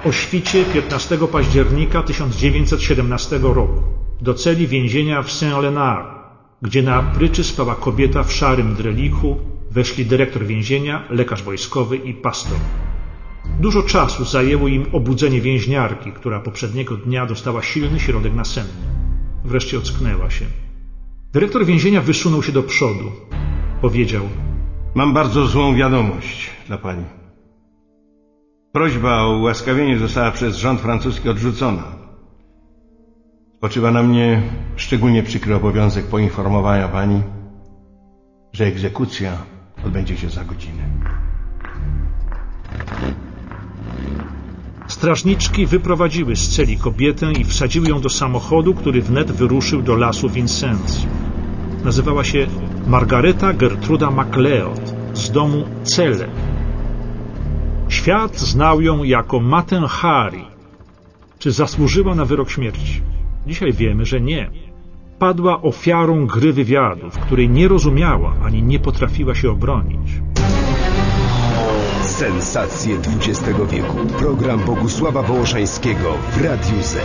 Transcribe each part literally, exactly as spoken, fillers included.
O świcie piętnastego października tysiąc dziewięćset siedemnastego roku do celi więzienia w Saint-Léonard, gdzie na pryczy spała kobieta w szarym drelichu, weszli dyrektor więzienia, lekarz wojskowy i pastor. Dużo czasu zajęło im obudzenie więźniarki, która poprzedniego dnia dostała silny środek nasenny. Wreszcie ocknęła się. Dyrektor więzienia wysunął się do przodu. Powiedział: Mam bardzo złą wiadomość dla pani. Prośba o ułaskawienie została przez rząd francuski odrzucona. Spoczywa na mnie szczególnie przykry obowiązek poinformowania pani, że egzekucja odbędzie się za godzinę. Strażniczki wyprowadziły z celi kobietę i wsadziły ją do samochodu, który wnet wyruszył do lasu Vincennes. Nazywała się Margareta Gertruda MacLeod z domu Celle. Świat znał ją jako matę Hari. Czy zasłużyła na wyrok śmierci? Dzisiaj wiemy, że nie. Padła ofiarą gry wywiadu, w której nie rozumiała ani nie potrafiła się obronić. Sensacje dwudziestego wieku. Program Bogusława Wołoszańskiego w Radiu Z.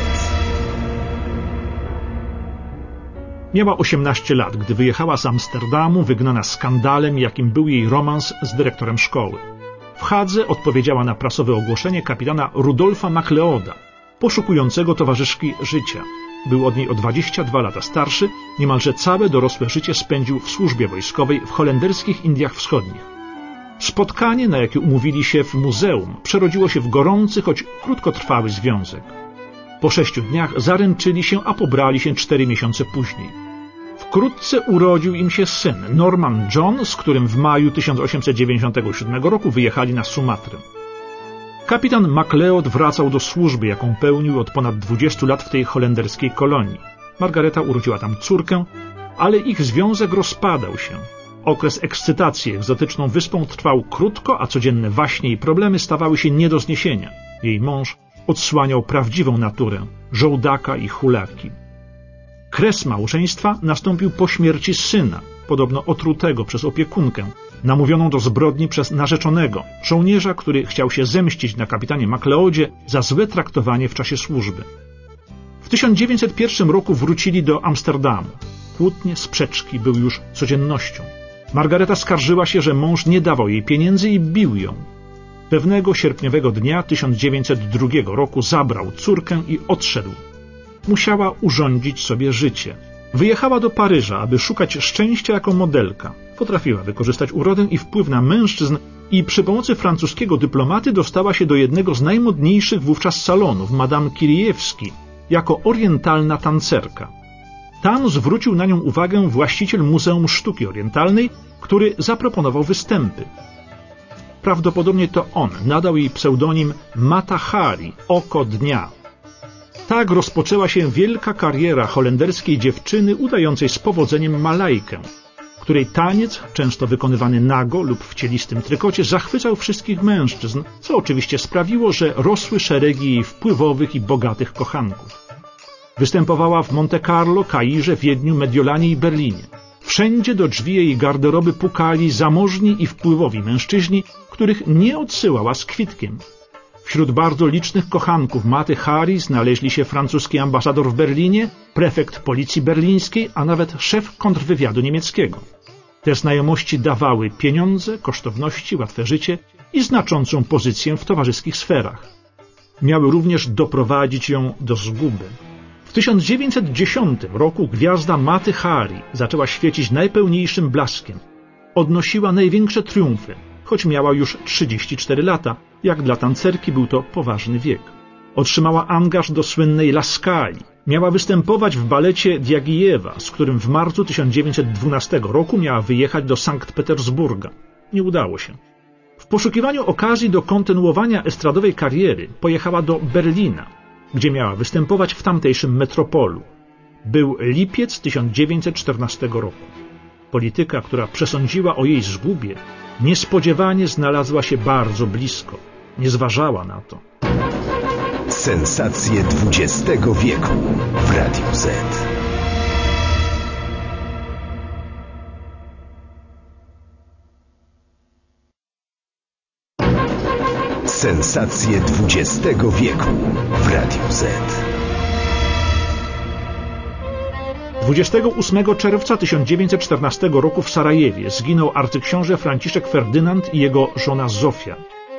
Miała osiemnaście lat, gdy wyjechała z Amsterdamu, wygnana skandalem, jakim był jej romans z dyrektorem szkoły. W Hadze odpowiedziała na prasowe ogłoszenie kapitana Rudolfa MacLeoda, poszukującego towarzyszki życia. Był od niej o dwadzieścia dwa lata starszy, niemalże całe dorosłe życie spędził w służbie wojskowej w holenderskich Indiach Wschodnich. Spotkanie, na jakie umówili się w muzeum, przerodziło się w gorący, choć krótkotrwały związek. Po sześciu dniach zaręczyli się, a pobrali się cztery miesiące później. Wkrótce urodził im się syn, Norman John, z którym w maju tysiąc osiemset dziewięćdziesiątego siódmego roku wyjechali na Sumatrę. Kapitan MacLeod wracał do służby, jaką pełnił od ponad dwudziestu lat w tej holenderskiej kolonii. Margareta urodziła tam córkę, ale ich związek rozpadał się. Okres ekscytacji egzotyczną wyspą trwał krótko, a codzienne waśnie i problemy stawały się nie do zniesienia. Jej mąż odsłaniał prawdziwą naturę, żołdaka i hulaki. Kres małżeństwa nastąpił po śmierci syna, podobno otrutego przez opiekunkę, namówioną do zbrodni przez narzeczonego, żołnierza, który chciał się zemścić na kapitanie MacLeodzie za złe traktowanie w czasie służby. W tysiąc dziewięćset pierwszym roku wrócili do Amsterdamu. Kłótnie, sprzeczki były już codziennością. Margareta skarżyła się, że mąż nie dawał jej pieniędzy i bił ją. Pewnego sierpniowego dnia tysiąc dziewięćset drugiego roku zabrał córkę i odszedł. Musiała urządzić sobie życie. Wyjechała do Paryża, aby szukać szczęścia jako modelka. Potrafiła wykorzystać urodę i wpływ na mężczyzn i przy pomocy francuskiego dyplomaty dostała się do jednego z najmodniejszych wówczas salonów, Madame Kirijewski, jako orientalna tancerka. Tam zwrócił na nią uwagę właściciel Muzeum Sztuki Orientalnej, który zaproponował występy. Prawdopodobnie to on nadał jej pseudonim Mata Hari, oko dnia. Tak rozpoczęła się wielka kariera holenderskiej dziewczyny udającej z powodzeniem Malajkę, której taniec, często wykonywany nago lub w cielistym trykocie, zachwycał wszystkich mężczyzn, co oczywiście sprawiło, że rosły szeregi jej wpływowych i bogatych kochanków. Występowała w Monte Carlo, Kairze, Wiedniu, Mediolanie i Berlinie. Wszędzie do drzwi jej garderoby pukali zamożni i wpływowi mężczyźni, których nie odsyłała z kwitkiem. Wśród bardzo licznych kochanków Maty Hari znaleźli się francuski ambasador w Berlinie, prefekt policji berlińskiej, a nawet szef kontrwywiadu niemieckiego. Te znajomości dawały pieniądze, kosztowności, łatwe życie i znaczącą pozycję w towarzyskich sferach. Miały również doprowadzić ją do zguby. W tysiąc dziewięćset dziesiątym roku gwiazda Maty Hari zaczęła świecić najpełniejszym blaskiem. Odnosiła największe triumfy, choć miała już trzydzieści cztery lata. Jak dla tancerki był to poważny wiek. Otrzymała angaż do słynnej Laskali. Miała występować w balecie Diagijewa, z którym w marcu tysiąc dziewięćset dwunastego roku miała wyjechać do Sankt Petersburga. Nie udało się. W poszukiwaniu okazji do kontynuowania estradowej kariery pojechała do Berlina, gdzie miała występować w tamtejszym metropolu. Był lipiec tysiąc dziewięćset czternastego roku. Polityka, która przesądziła o jej zgubie, niespodziewanie znalazła się bardzo blisko. Nie zważała na to. Sensacje dwudziestego wieku w Radiu Z. Sensacje dwudziestego wieku w Radiu Z. dwudziestego ósmego czerwca tysiąc dziewięćset czternastego roku w Sarajewie zginął arcyksiąże Franciszek Ferdynand i jego żona Zofia.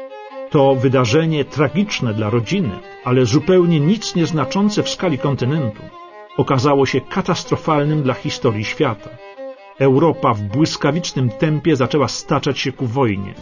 To wydarzenie tragiczne dla rodziny, ale zupełnie nic nieznaczące w skali kontynentu, okazało się katastrofalnym dla historii świata. Europa w błyskawicznym tempie zaczęła staczać się ku wojnie.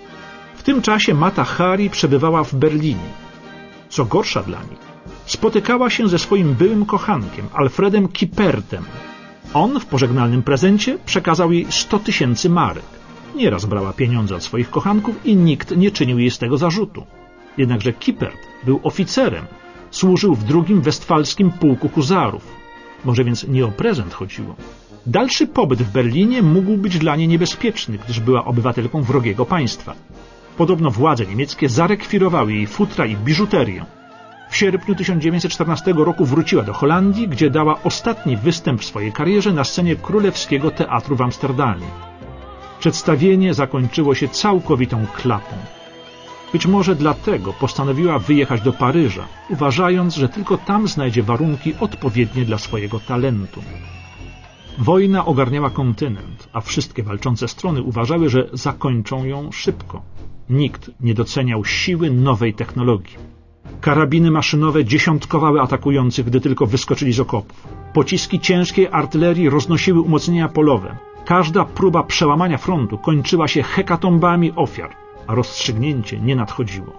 W tym czasie Mata Hari przebywała w Berlinie. Co gorsza dla nich, spotykała się ze swoim byłym kochankiem, Alfredem Kipertem. On w pożegnalnym prezencie przekazał jej sto tysięcy marek. Nieraz brała pieniądze od swoich kochanków i nikt nie czynił jej z tego zarzutu. Jednakże Kipert był oficerem, służył w drugim westfalskim pułku huzarów. Może więc nie o prezent chodziło. Dalszy pobyt w Berlinie mógł być dla niej niebezpieczny, gdyż była obywatelką wrogiego państwa. Podobno władze niemieckie zarekwirowały jej futra i biżuterię. W sierpniu tysiąc dziewięćset czternastego roku wróciła do Holandii, gdzie dała ostatni występ w swojej karierze na scenie Królewskiego Teatru w Amsterdamie. Przedstawienie zakończyło się całkowitą klapą. Być może dlatego postanowiła wyjechać do Paryża, uważając, że tylko tam znajdzie warunki odpowiednie dla swojego talentu. Wojna ogarniała kontynent, a wszystkie walczące strony uważały, że zakończą ją szybko. Nikt nie doceniał siły nowej technologii. Karabiny maszynowe dziesiątkowały atakujących, gdy tylko wyskoczyli z okopów. Pociski ciężkiej artylerii roznosiły umocnienia polowe. Każda próba przełamania frontu kończyła się hekatombami ofiar, a rozstrzygnięcie nie nadchodziło.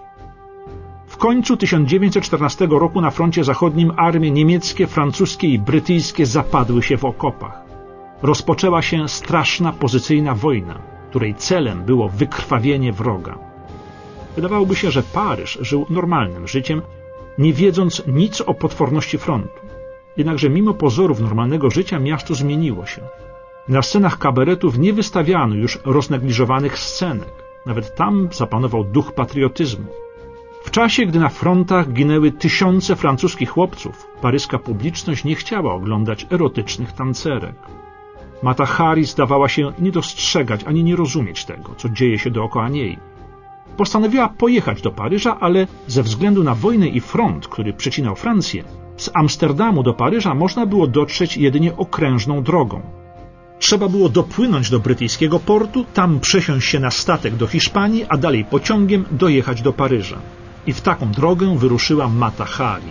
W końcu tysiąc dziewięćset czternastego roku na froncie zachodnim armie niemieckie, francuskie i brytyjskie zapadły się w okopach. Rozpoczęła się straszna pozycyjna wojna, której celem było wykrwawienie wroga. Wydawałoby się, że Paryż żył normalnym życiem, nie wiedząc nic o potworności frontu. Jednakże mimo pozorów normalnego życia miasto zmieniło się. Na scenach kabaretów nie wystawiano już roznegliżowanych scenek. Nawet tam zapanował duch patriotyzmu. W czasie, gdy na frontach ginęły tysiące francuskich chłopców, paryska publiczność nie chciała oglądać erotycznych tancerek. Mata Hari zdawała się nie dostrzegać ani nie rozumieć tego, co dzieje się dookoła niej. Postanowiła pojechać do Paryża, ale ze względu na wojnę i front, który przecinał Francję, z Amsterdamu do Paryża można było dotrzeć jedynie okrężną drogą. Trzeba było dopłynąć do brytyjskiego portu, tam przesiąść się na statek do Hiszpanii, a dalej pociągiem dojechać do Paryża. I w taką drogę wyruszyła Mata Hari.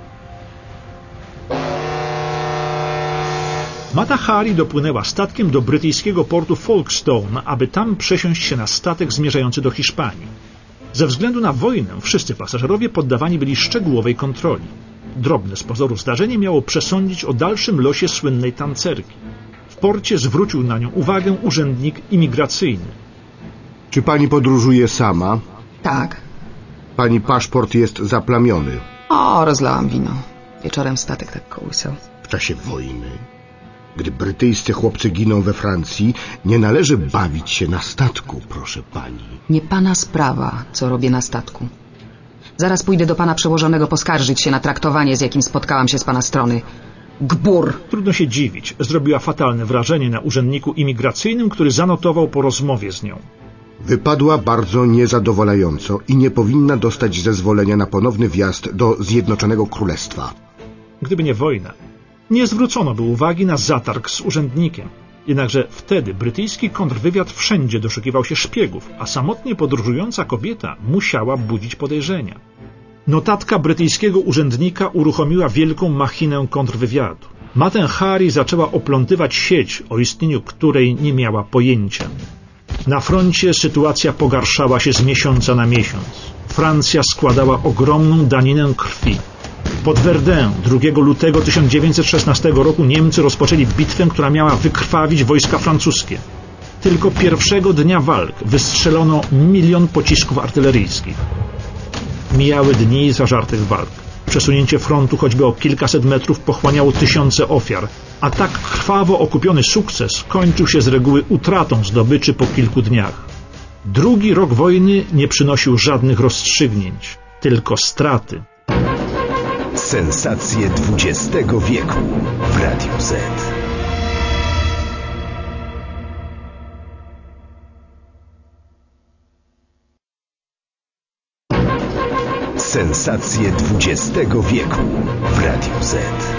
Mata Hari dopłynęła statkiem do brytyjskiego portu Folkestone, aby tam przesiąść się na statek zmierzający do Hiszpanii. Ze względu na wojnę wszyscy pasażerowie poddawani byli szczegółowej kontroli. Drobne z pozoru zdarzenie miało przesądzić o dalszym losie słynnej tancerki. W porcie zwrócił na nią uwagę urzędnik imigracyjny. Czy pani podróżuje sama? Tak. Pani paszport jest zaplamiony. O, rozlałam wino. Wieczorem statek tak kołysał. W czasie wojny, gdy brytyjscy chłopcy giną we Francji, nie należy bawić się na statku, proszę pani. Nie pana sprawa, co robię na statku. Zaraz pójdę do pana przełożonego poskarżyć się na traktowanie, z jakim spotkałam się z pana strony. Gbur! Trudno się dziwić. Zrobiła fatalne wrażenie na urzędniku imigracyjnym, który zanotował po rozmowie z nią. Wypadła bardzo niezadowalająco i nie powinna dostać zezwolenia na ponowny wjazd do Zjednoczonego Królestwa. Gdyby nie wojna, nie zwrócono by uwagi na zatarg z urzędnikiem. Jednakże wtedy brytyjski kontrwywiad wszędzie doszukiwał się szpiegów, a samotnie podróżująca kobieta musiała budzić podejrzenia. Notatka brytyjskiego urzędnika uruchomiła wielką machinę kontrwywiadu. Matę Hari zaczęła oplątywać sieć, o istnieniu której nie miała pojęcia. Na froncie sytuacja pogarszała się z miesiąca na miesiąc. Francja składała ogromną daninę krwi. Pod Verdun drugiego lutego tysiąc dziewięćset szesnastego roku Niemcy rozpoczęli bitwę, która miała wykrwawić wojska francuskie. Tylko pierwszego dnia walk wystrzelono milion pocisków artyleryjskich. Mijały dni zażartych walk. Przesunięcie frontu choćby o kilkaset metrów pochłaniało tysiące ofiar, a tak krwawo okupiony sukces kończył się z reguły utratą zdobyczy po kilku dniach. Drugi rok wojny nie przynosił żadnych rozstrzygnięć, tylko straty. Sensacje dwudziestego wieku w Radiu Z. Sensacje dwudziestego wieku w Radiu Z.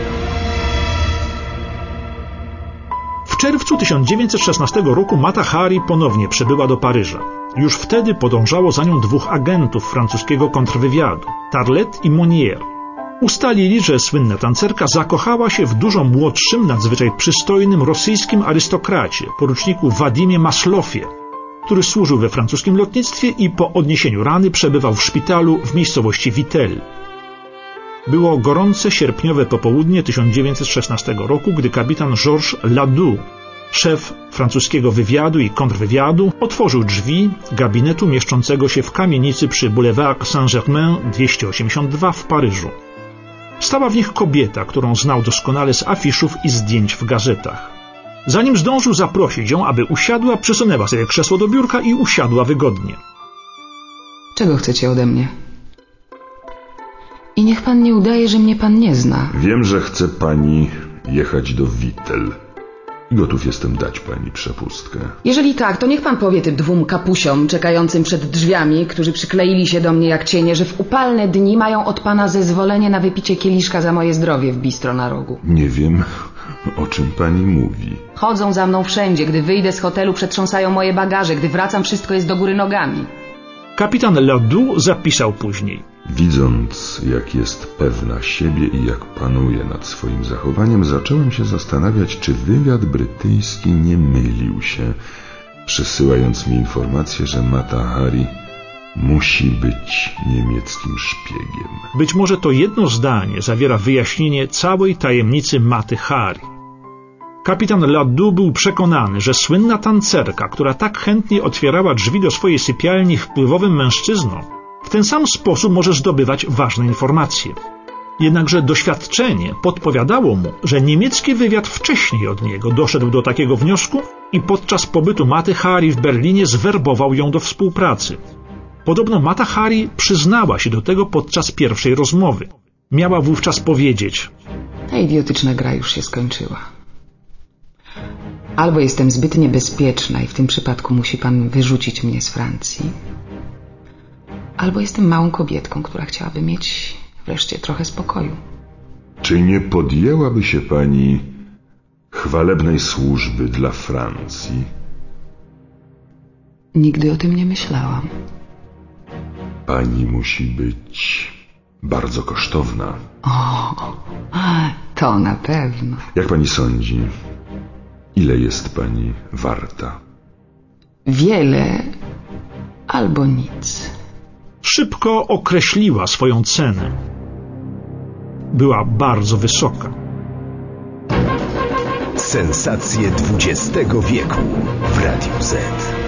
W czerwcu tysiąc dziewięćset szesnastego roku Mata Hari ponownie przybyła do Paryża. Już wtedy podążało za nią dwóch agentów francuskiego kontrwywiadu, Tarlet i Monnier. Ustalili, że słynna tancerka zakochała się w dużo młodszym, nadzwyczaj przystojnym rosyjskim arystokracie, poruczniku Wadimie Maslofie, który służył we francuskim lotnictwie i po odniesieniu rany przebywał w szpitalu w miejscowości Vittel. Było gorące sierpniowe popołudnie tysiąc dziewięćset szesnastego roku, gdy kapitan Georges Ladoux, szef francuskiego wywiadu i kontrwywiadu, otworzył drzwi gabinetu mieszczącego się w kamienicy przy Boulevard Saint-Germain dwieście osiemdziesiąt dwa w Paryżu. Stała w nich kobieta, którą znał doskonale z afiszów i zdjęć w gazetach. Zanim zdążył zaprosić ją, aby usiadła, przysunęła sobie krzesło do biurka i usiadła wygodnie. Czego chcecie ode mnie? I niech pan nie udaje, że mnie pan nie zna. Wiem, że chce pani jechać do Vittel. Gotów jestem dać pani przepustkę. Jeżeli tak, to niech pan powie tym dwóm kapusiom czekającym przed drzwiami, którzy przykleili się do mnie jak cienie, że w upalne dni mają od pana zezwolenie na wypicie kieliszka za moje zdrowie w bistro na rogu. Nie wiem, o czym pani mówi. Chodzą za mną wszędzie. Gdy wyjdę z hotelu, przetrząsają moje bagaże. Gdy wracam, wszystko jest do góry nogami. Kapitan Ladoux zapisał później. Widząc, jak jest pewna siebie i jak panuje nad swoim zachowaniem, zacząłem się zastanawiać, czy wywiad brytyjski nie mylił się, przesyłając mi informację, że Mata Hari musi być niemieckim szpiegiem. Być może to jedno zdanie zawiera wyjaśnienie całej tajemnicy Maty Hari. Kapitan Ladoux był przekonany, że słynna tancerka, która tak chętnie otwierała drzwi do swojej sypialni wpływowym mężczyznom, w ten sam sposób może zdobywać ważne informacje. Jednakże doświadczenie podpowiadało mu, że niemiecki wywiad wcześniej od niego doszedł do takiego wniosku i podczas pobytu Maty Hari w Berlinie zwerbował ją do współpracy. Podobno Mata Hari przyznała się do tego podczas pierwszej rozmowy. Miała wówczas powiedzieć: Ta idiotyczna gra już się skończyła. Albo jestem zbyt niebezpieczna i w tym przypadku musi pan wyrzucić mnie z Francji, albo jestem małą kobietką, która chciałaby mieć wreszcie trochę spokoju. Czy nie podjęłaby się pani chwalebnej służby dla Francji? Nigdy o tym nie myślałam. Pani musi być bardzo kosztowna. O, to na pewno. Jak pani sądzi, ile jest pani warta? Wiele albo nic. Szybko określiła swoją cenę. Była bardzo wysoka. Sensacje dwudziestego wieku w Radiu Z.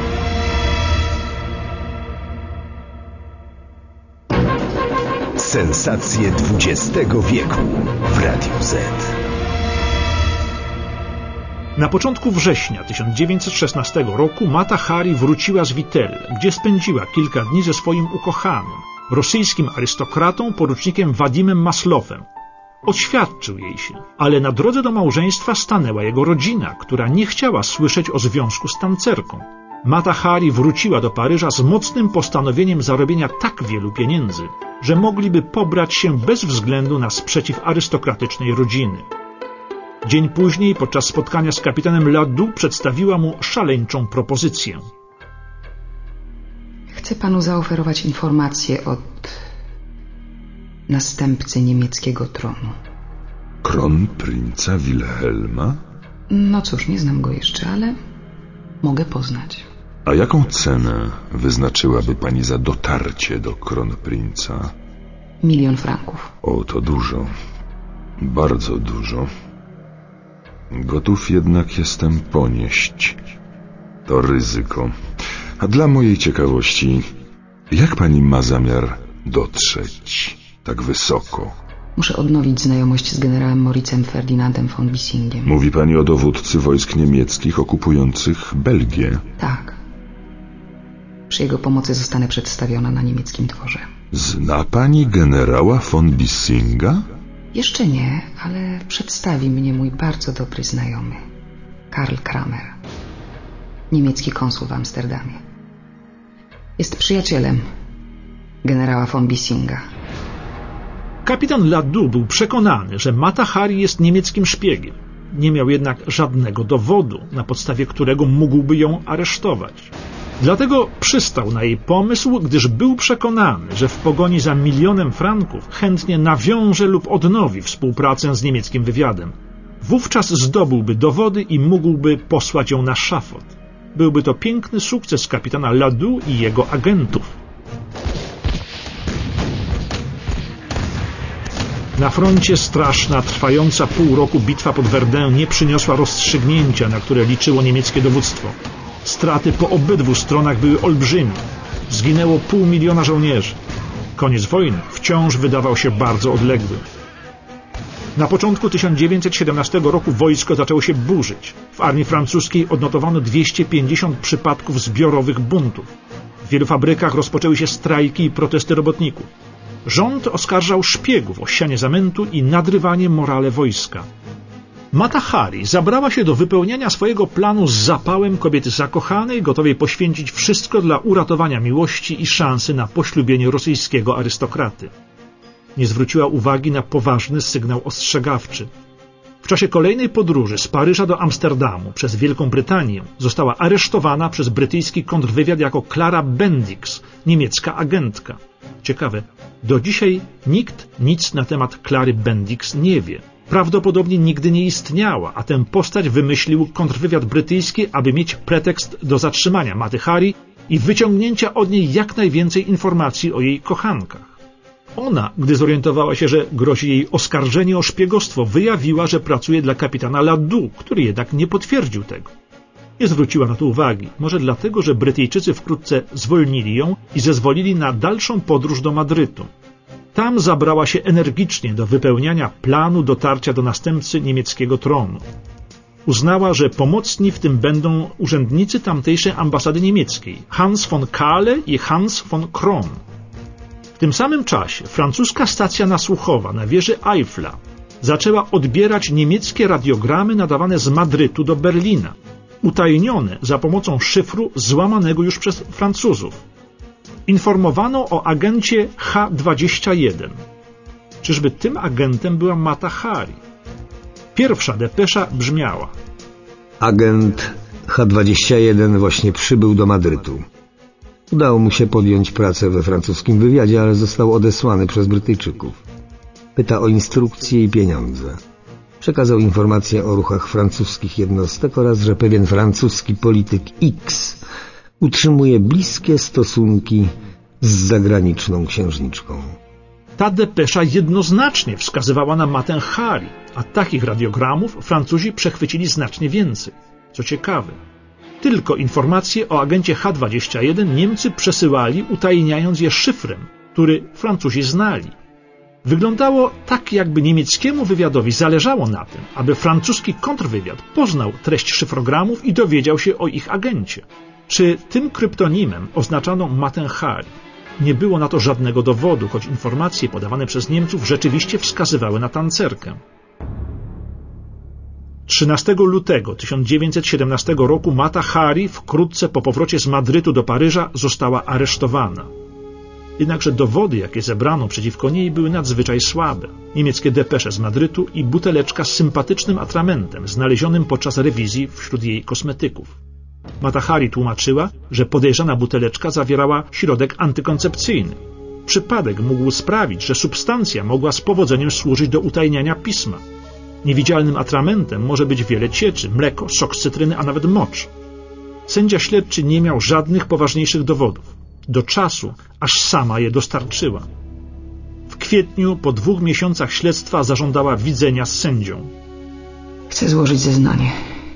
Sensacje dwudziestego wieku w Radiu Z. Na początku września tysiąc dziewięćset szesnastego roku Mata Hari wróciła z Vittel, gdzie spędziła kilka dni ze swoim ukochanym, rosyjskim arystokratą, porucznikiem Wadimem Maslofem. Oświadczył jej się, ale na drodze do małżeństwa stanęła jego rodzina, która nie chciała słyszeć o związku z tancerką. Mata Hari wróciła do Paryża z mocnym postanowieniem zarobienia tak wielu pieniędzy, że mogliby pobrać się bez względu na sprzeciw arystokratycznej rodziny. Dzień później, podczas spotkania z kapitanem Ladoux, przedstawiła mu szaleńczą propozycję. Chcę panu zaoferować informacje od następcy niemieckiego tronu. Kronprinca Wilhelma? No cóż, nie znam go jeszcze, ale mogę poznać. A jaką cenę wyznaczyłaby pani za dotarcie do kronprinca? Milion franków. O, to dużo. Bardzo dużo. Gotów jednak jestem ponieść to ryzyko. A dla mojej ciekawości, jak pani ma zamiar dotrzeć tak wysoko? Muszę odnowić znajomość z generałem Moritzem Ferdynandem von Bissingiem. Mówi pani o dowódcy wojsk niemieckich okupujących Belgię? Tak. Przy jego pomocy zostanę przedstawiona na niemieckim dworze. Zna pani generała von Bissinga? Jeszcze nie, ale przedstawi mnie mój bardzo dobry znajomy, Karl Kramer, niemiecki konsul w Amsterdamie. Jest przyjacielem generała von Bissinga. Kapitan Ladoux był przekonany, że Mata Hari jest niemieckim szpiegiem. Nie miał jednak żadnego dowodu, na podstawie którego mógłby ją aresztować. Dlatego przystał na jej pomysł, gdyż był przekonany, że w pogoni za milionem franków chętnie nawiąże lub odnowi współpracę z niemieckim wywiadem. Wówczas zdobyłby dowody i mógłby posłać ją na szafot. Byłby to piękny sukces kapitana Ladoux i jego agentów. Na froncie straszna, trwająca pół roku bitwa pod Verdun nie przyniosła rozstrzygnięcia, na które liczyło niemieckie dowództwo. Straty po obydwu stronach były olbrzymie. Zginęło pół miliona żołnierzy. Koniec wojny wciąż wydawał się bardzo odległy. Na początku tysiąc dziewięćset siedemnastego roku wojsko zaczęło się burzyć. W armii francuskiej odnotowano dwieście pięćdziesiąt przypadków zbiorowych buntów. W wielu fabrykach rozpoczęły się strajki i protesty robotników. Rząd oskarżał szpiegów o sianie zamętu i nadrywanie morale wojska. Mata Hari zabrała się do wypełniania swojego planu z zapałem kobiety zakochanej, gotowej poświęcić wszystko dla uratowania miłości i szansy na poślubienie rosyjskiego arystokraty. Nie zwróciła uwagi na poważny sygnał ostrzegawczy. W czasie kolejnej podróży z Paryża do Amsterdamu przez Wielką Brytanię została aresztowana przez brytyjski kontrwywiad jako Clara Bendix, niemiecka agentka. Ciekawe, do dzisiaj nikt nic na temat Clary Bendix nie wie. Prawdopodobnie nigdy nie istniała, a tę postać wymyślił kontrwywiad brytyjski, aby mieć pretekst do zatrzymania Maty Hari i wyciągnięcia od niej jak najwięcej informacji o jej kochankach. Ona, gdy zorientowała się, że grozi jej oskarżenie o szpiegostwo, wyjawiła, że pracuje dla kapitana Ladoux, który jednak nie potwierdził tego. Nie zwróciła na to uwagi, może dlatego, że Brytyjczycy wkrótce zwolnili ją i zezwolili na dalszą podróż do Madrytu. Tam zabrała się energicznie do wypełniania planu dotarcia do następcy niemieckiego tronu. Uznała, że pomocni w tym będą urzędnicy tamtejszej ambasady niemieckiej, Hans von Kahle i Hans von Kron. W tym samym czasie francuska stacja nasłuchowa na wieży Eiffla zaczęła odbierać niemieckie radiogramy nadawane z Madrytu do Berlina, utajnione za pomocą szyfru złamanego już przez Francuzów. Informowano o agencie H dwadzieścia jeden. Czyżby tym agentem była Mata Hari? Pierwsza depesza brzmiała: Agent H dwadzieścia jeden właśnie przybył do Madrytu. Udało mu się podjąć pracę we francuskim wywiadzie, ale został odesłany przez Brytyjczyków. Pyta o instrukcje i pieniądze. Przekazał informacje o ruchach francuskich jednostek oraz, że pewien francuski polityk X utrzymuje bliskie stosunki z zagraniczną księżniczką. Ta depesza jednoznacznie wskazywała na Matę Hari, a takich radiogramów Francuzi przechwycili znacznie więcej. Co ciekawe, tylko informacje o agencie H dwadzieścia jeden Niemcy przesyłali, utajniając je szyfrem, który Francuzi znali. Wyglądało tak, jakby niemieckiemu wywiadowi zależało na tym, aby francuski kontrwywiad poznał treść szyfrogramów i dowiedział się o ich agencie. Czy tym kryptonimem oznaczano Matę Hari? Nie było na to żadnego dowodu, choć informacje podawane przez Niemców rzeczywiście wskazywały na tancerkę. trzynastego lutego tysiąc dziewięćset siedemnastego roku Mata Hari wkrótce po powrocie z Madrytu do Paryża została aresztowana. Jednakże dowody, jakie zebrano przeciwko niej, były nadzwyczaj słabe. Niemieckie depesze z Madrytu i buteleczka z sympatycznym atramentem znalezionym podczas rewizji wśród jej kosmetyków. Mata Hari tłumaczyła, że podejrzana buteleczka zawierała środek antykoncepcyjny. Przypadek mógł sprawić, że substancja mogła z powodzeniem służyć do utajniania pisma. Niewidzialnym atramentem może być wiele cieczy, mleko, sok z cytryny, a nawet mocz. Sędzia śledczy nie miał żadnych poważniejszych dowodów. Do czasu, aż sama je dostarczyła. W kwietniu, po dwóch miesiącach śledztwa, zażądała widzenia z sędzią. Chcę złożyć zeznanie.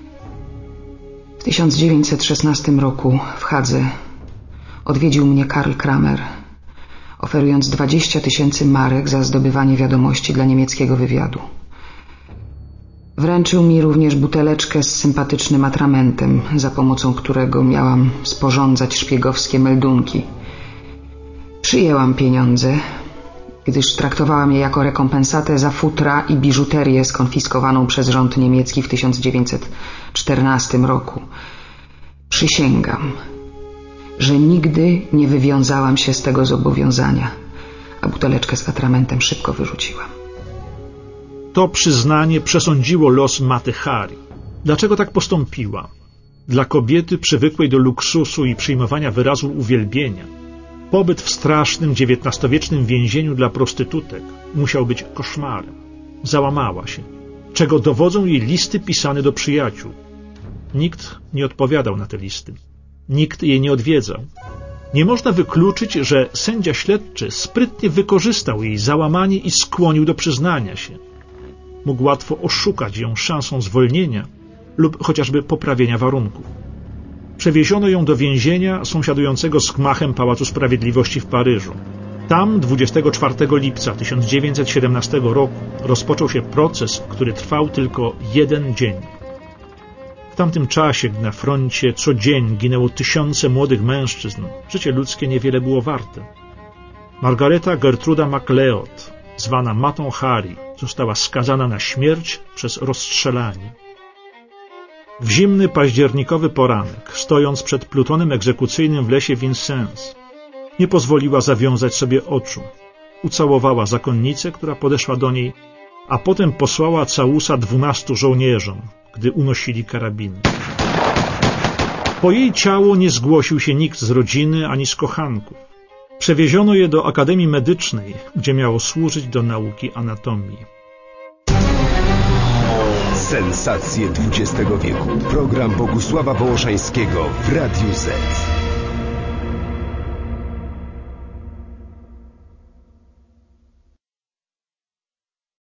W tysiąc dziewięćset szesnastym roku w Hadze odwiedził mnie Karl Kramer, oferując dwadzieścia tysięcy marek za zdobywanie wiadomości dla niemieckiego wywiadu. Wręczył mi również buteleczkę z sympatycznym atramentem, za pomocą którego miałam sporządzać szpiegowskie meldunki. Przyjęłam pieniądze, gdyż traktowałam je jako rekompensatę za futra i biżuterię skonfiskowaną przez rząd niemiecki w tysiąc dziewięćset czternastym roku. Przysięgam, że nigdy nie wywiązałam się z tego zobowiązania, a buteleczkę z atramentem szybko wyrzuciłam. To przyznanie przesądziło los Maty Hari. Dlaczego tak postąpiła? Dla kobiety przywykłej do luksusu i przyjmowania wyrazu uwielbienia pobyt w strasznym dziewiętnastowiecznym więzieniu dla prostytutek musiał być koszmarem. Załamała się, czego dowodzą jej listy pisane do przyjaciół. Nikt nie odpowiadał na te listy. Nikt jej nie odwiedzał. Nie można wykluczyć, że sędzia śledczy sprytnie wykorzystał jej załamanie i skłonił do przyznania się. Mógł łatwo oszukać ją szansą zwolnienia lub chociażby poprawienia warunków. Przewieziono ją do więzienia sąsiadującego z gmachem Pałacu Sprawiedliwości w Paryżu. Tam dwudziestego czwartego lipca tysiąc dziewięćset siedemnastego roku rozpoczął się proces, który trwał tylko jeden dzień. W tamtym czasie, gdy na froncie co dzień ginęło tysiące młodych mężczyzn, życie ludzkie niewiele było warte. Margareta Gertruda MacLeod, zwana Matą Hari, została skazana na śmierć przez rozstrzelanie. W zimny październikowy poranek, stojąc przed plutonem egzekucyjnym w lesie Vincennes, nie pozwoliła zawiązać sobie oczu. Ucałowała zakonnicę, która podeszła do niej, a potem posłała całusa dwunastu żołnierzom, gdy unosili karabiny. Po jej ciało nie zgłosił się nikt z rodziny ani z kochanków. Przewieziono je do Akademii Medycznej, gdzie miało służyć do nauki anatomii. Sensacje dwudziestego wieku. Program Bogusława Wołoszańskiego w Radiu Z.